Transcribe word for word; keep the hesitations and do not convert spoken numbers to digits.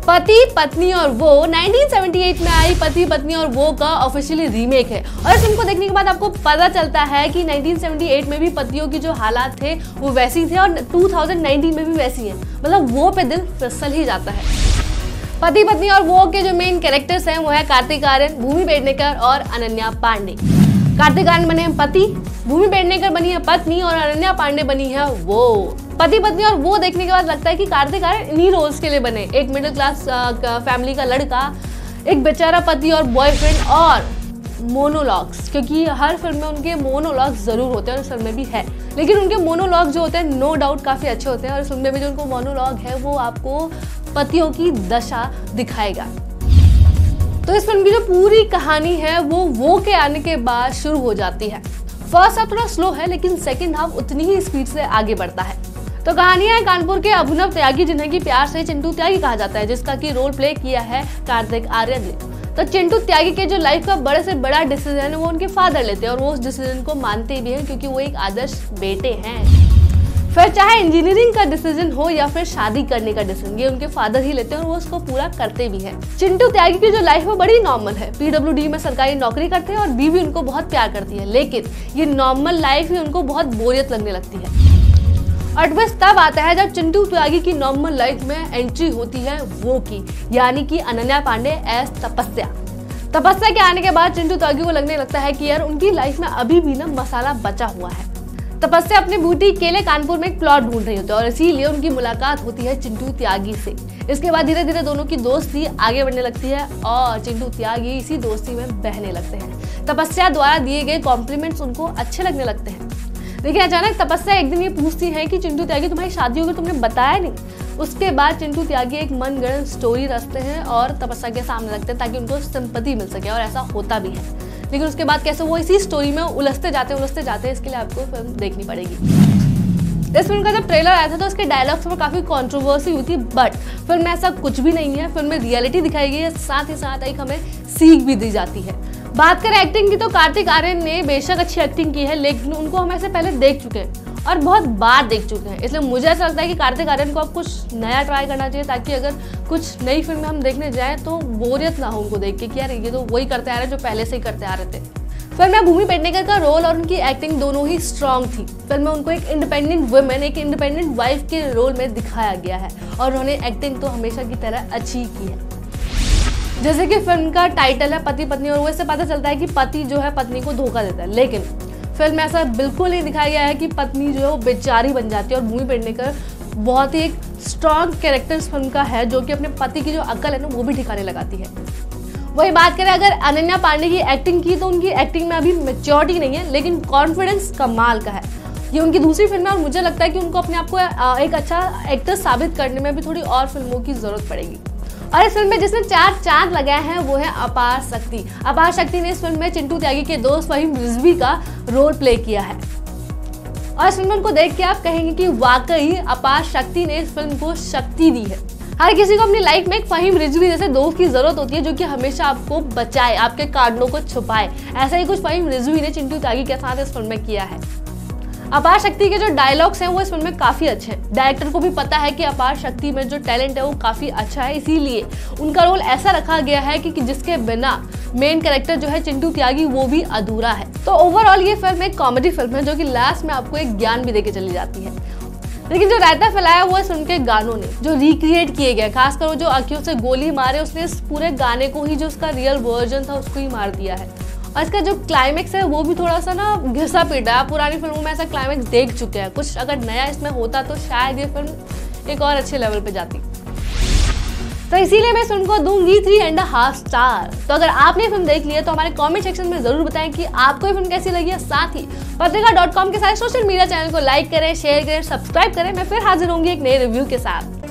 पति पत्नी और वो नाइनटीन सेवेंटी एट में आई पति पत्नी और वो का ऑफिशियली रीमेक है। और इस फिल्म को देखने के बाद आपको पता चलता है कि नाइनटीन सेवेंटी एट में भी पतियों की जो हालात थे वो वैसी थे और टू थाउजेंड नाइनटीन में भी वैसी है। मतलब वो पे दिल फिसल ही जाता है। पति पत्नी और वो के जो मेन कैरेक्टर्स हैं वो है कार्तिक आर्यन, भूमि पेडनेकर और अनन्या पांडे। कार्तिक आर्यन बने हैं पति, भूमि पेडनेकर बनी है पत्नी और अनन्या पांडे बनी है वो। पति पत्नी और वो देखने के बाद लगता है कि कार्तिक आर्यन इन्हीं रोल्स के लिए बने, एक मिडिल क्लास फैमिली का लड़का, एक बेचारा पति और बॉयफ्रेंड और मोनोलॉग्स, क्योंकि हर फिल्म में उनके मोनोलॉग्स जरूर होते हैं और इस फिल्म में भी है। लेकिन उनके मोनोलॉग जो होते हैं नो डाउट काफी अच्छे होते हैं और इस फिल्म में भी जो उनको मोनोलॉग है वो आपको पतियों की दशा दिखाएगा। तो इस फिल्म की जो पूरी कहानी है वो वो के आने के बाद शुरू हो जाती है। फर्स्ट हाफ थोड़ा स्लो है लेकिन सेकंड हाफ उतनी ही स्पीड से आगे बढ़ता है। तो कहानी है कानपुर के अभिनव त्यागी, जिन्हें की प्यार से चिंटू त्यागी कहा जाता है, जिसका की रोल प्ले किया है कार्तिक आर्यन ने। तो चिंटू त्यागी के जो लाइफ का बड़े से बड़ा डिसीजन है वो उनके फादर लेते हैं और वो उस डिसीजन को मानते भी हैं क्योंकि वो एक आदर्श बेटे हैं। फिर चाहे इंजीनियरिंग का डिसीजन हो या फिर शादी करने का डिसीजन, ये उनके फादर ही लेते हैं और वो उसको पूरा करते भी हैं। चिंटू त्यागी की जो लाइफ है बड़ी नॉर्मल है, पीडब्ल्यूडी में सरकारी नौकरी करते हैं और बीवी उनको बहुत प्यार करती है, लेकिन ये नॉर्मल लाइफ ही उनको बहुत बोरियत लगने लगती है। और ट्विस्ट तब आता है जब चिंटू त्यागी की नॉर्मल लाइफ में एंट्री होती है वो की, यानी कि अनन्या पांडे एज तपस्या। तपस्या के आने के बाद चिंटू त्यागी को लगने लगता है कि यार उनकी लाइफ में अभी भी ना मसाला बचा हुआ है। तपस्या अपने बूटी के लिए कानपुर में एक प्लॉट ढूंढ रही होती है और इसीलिए उनकी मुलाकात होती है चिंटू त्यागी से। इसके बाद धीरे धीरे दोनों की दोस्ती आगे बढ़ने लगती है और चिंटू त्यागी इसी दोस्ती में बहने लगते हैं। तपस्या द्वारा दिए गए कॉम्प्लीमेंट्स उनको अच्छे लगने लगते हैं। लेकिन अचानक तपस्या एक दिन ये पूछती है कि चिंटू त्यागी तुम्हारी शादी होगी, तुमने बताया नहीं। उसके बाद चिंटू त्यागी एक मनगढ़ंत स्टोरी रचते हैं और तपस्या के सामने रखते हैं ताकि उनको सिंपैथी मिल सके, और ऐसा होता भी है। लेकिन उसके बाद कैसे वो इसी स्टोरी में उलझते जाते उलझते जाते हैं, इसके लिए आपको फिल्म देखनी पड़ेगी। इस फिल्म का जब ट्रेलर आया था तो उसके डायलॉग्स पर काफी कंट्रोवर्सी हुई थी, बट फिल्म में ऐसा कुछ भी नहीं है। फिल्म में रियलिटी दिखाई गई है, साथ ही साथ एक हमें सीख भी दी जाती है। बात करें एक्टिंग की तो कार्तिक आर्यन ने बेशक अच्छी एक्टिंग की है, लेकिन उनको हम ऐसे पहले देख चुके हैं और बहुत बार देख चुके हैं, इसलिए मुझे ऐसा लगता है कि कार्तिक आर्यन को अब कुछ नया ट्राई करना चाहिए ताकि अगर कुछ नई फिल्में हम देखने जाएं तो बोरियत ना हो उनको देख के कि यार ये तो वही करते आ रहे जो पहले से ही करते आ रहे थे। फिल्म में भूमि पेडनेकर का रोल और उनकी एक्टिंग दोनों ही स्ट्रॉन्ग थी। फिल्म में उनको एक इंडिपेंडेंट वुमेन, एक इंडिपेंडेंट वाइफ के रोल में दिखाया गया है और उन्होंने एक्टिंग तो हमेशा की तरह अच्छी की है। जैसे कि फिल्म का टाइटल है पति पत्नी और वो, इससे पता चलता है कि पति जो है पत्नी को धोखा देता है, लेकिन फिल्म में ऐसा बिल्कुल नहीं दिखाया गया है कि पत्नी जो है वो बेचारी बन जाती है। और भूमि पेडनेकर बहुत ही एक स्ट्रॉन्ग कैरेक्टर इस फिल्म का है जो कि अपने पति की जो अकल है ना वो भी ठिकाने लगाती है। वही बात करें अगर अनन्या पांडे की एक्टिंग की तो उनकी एक्टिंग में अभी मैच्योरिटी नहीं है, लेकिन कॉन्फिडेंस कमाल का है। ये उनकी दूसरी फिल्म है और मुझे लगता है कि उनको अपने आप को एक अच्छा एक्टर साबित करने में भी थोड़ी और फिल्मों की जरूरत पड़ेगी। और इस फिल्म में जिसने चार चांद लगाए हैं वो है अपार शक्ति। अपार शक्ति ने इस फिल्म में चिंटू त्यागी के दोस्त फहीम रिजवी का रोल प्ले किया है और इस फिल्म को देख के आप कहेंगे कि वाकई अपार शक्ति ने इस फिल्म को शक्ति दी है। हर किसी को अपनी लाइफ में एक फहीम रिजवी जैसे दोस्त की जरूरत होती है जो कि हमेशा आपको बचाए, आपके कारणों को छुपाए। ऐसा ही कुछ फहीम रिजवी ने चिंटू त्यागी के साथ इस फिल्म में किया है। अपार शक्ति के जो डायलॉग्स हैं वो इस फिल्म में काफी अच्छे हैं। डायरेक्टर को भी पता है कि अपार शक्ति में जो टैलेंट है वो काफी अच्छा है, इसीलिए उनका रोल ऐसा रखा गया है कि, कि जिसके बिना मेन कैरेक्टर जो है चिंटू त्यागी वो भी अधूरा है। तो ओवरऑल ये फिल्म एक कॉमेडी फिल्म है जो कि लास्ट में आपको एक ज्ञान भी देके चली जाती है। लेकिन जो रायता फैलाया वो इस फिल्म के गानों ने, जो रिक्रिएट किए गए, खासकर वो जो आंखों से गोली मारे, उसने इस पूरे गाने को ही जो उसका रियल वर्जन था उसको ही मार दिया है। और इसका जो क्लाइमेक्स है वो भी थोड़ा सा ना घिसा पीटा है। पुरानी फिल्मों में ऐसा क्लाइमेक्स देख चुके हैं, कुछ अगर नया इसमें होता तो शायद ये फिल्म एक और अच्छे लेवल पे जाती। तो इसीलिए मैं इस फिल्म को दूंगी थ्री एंड हाफ स्टार। तो अगर आपने फिल्म देख ली है तो हमारे कमेंट सेक्शन में जरूर बताएं कि आपको ये फिल्म कैसी लगी है। साथ ही पत्रिका डॉट कॉम के सारे सोशल मीडिया चैनल को लाइक करें, शेयर करें, सब्सक्राइब करें। मैं फिर हाजिर होंगी एक नए रिव्यू के साथ।